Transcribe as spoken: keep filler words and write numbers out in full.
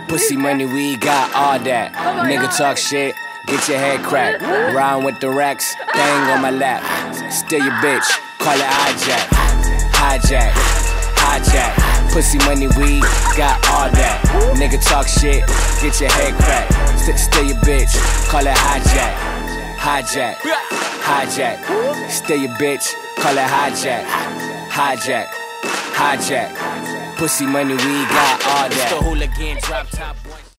Pussy money, we got all that. Nigga talk shit, get your head cracked. Round with the racks, thing on my lap. Still your bitch, call it hijack. Hijack, hijack. Pussy money, we got all that. Nigga talk shit, get your head cracked. St still your bitch, call it hijack. Hijack, hijack. Still your bitch, call it hijack. Hijack, hijack. Pussy money, we got all that. It's the hooligan drop top boy.